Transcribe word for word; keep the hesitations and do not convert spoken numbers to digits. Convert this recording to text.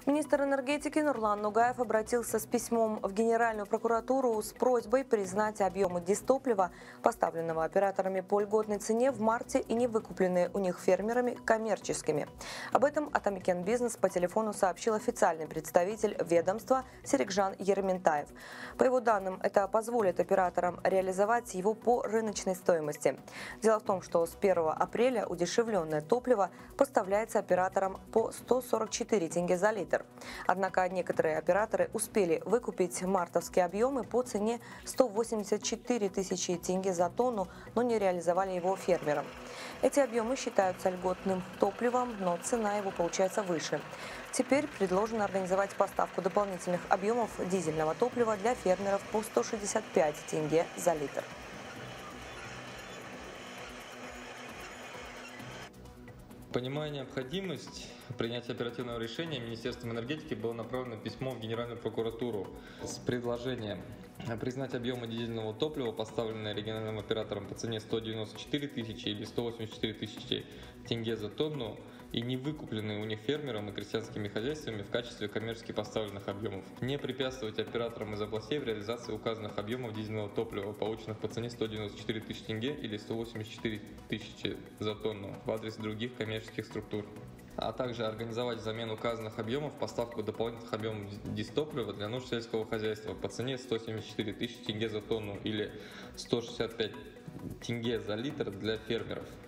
Министр энергетики Нурлан Нугаев обратился с письмом в Генеральную прокуратуру с просьбой признать объемы дистоплива, поставленного операторами по льготной цене в марте и не выкупленные у них фермерами, коммерческими. Об этом Атамекен Бизнес по телефону сообщил официальный представитель ведомства Серикжан Ерментаев. По его данным, это позволит операторам реализовать его по рыночной стоимости. Дело в том, что с первого апреля удешевленное топливо поставляется операторам по сто сорок четыре тенге за литр. Однако некоторые операторы успели выкупить мартовские объемы по цене сто восемьдесят четыре тысячи тенге за тонну, но не реализовали его фермерам. Эти объемы считаются льготным топливом, но цена его получается выше. Теперь предложено организовать поставку дополнительных объемов дизельного топлива для фермеров по сто шестьдесят пять тенге за литр. Понимая необходимость принятия оперативного решения, Министерством энергетики было направлено письмо в Генеральную прокуратуру с предложением признать объемы дизельного топлива, поставленные региональным оператором по цене сто девяносто четыре тысячи или сто восемьдесят четыре тысячи тенге за тонну, и не выкупленные у них фермерам и крестьянскими хозяйствами в качестве коммерчески поставленных объемов. Не препятствовать операторам из областей в реализации указанных объемов дизельного топлива, полученных по цене сто девяносто четыре тысячи тенге или сто восемьдесят четыре тысячи за тонну в адрес других коммерческих структур. А также организовать взамен указанных объемов поставку дополнительных объемов дистоплива для нужд сельского хозяйства по цене сто семьдесят четыре тысячи тенге за тонну или сто шестьдесят пять тенге за литр для фермеров.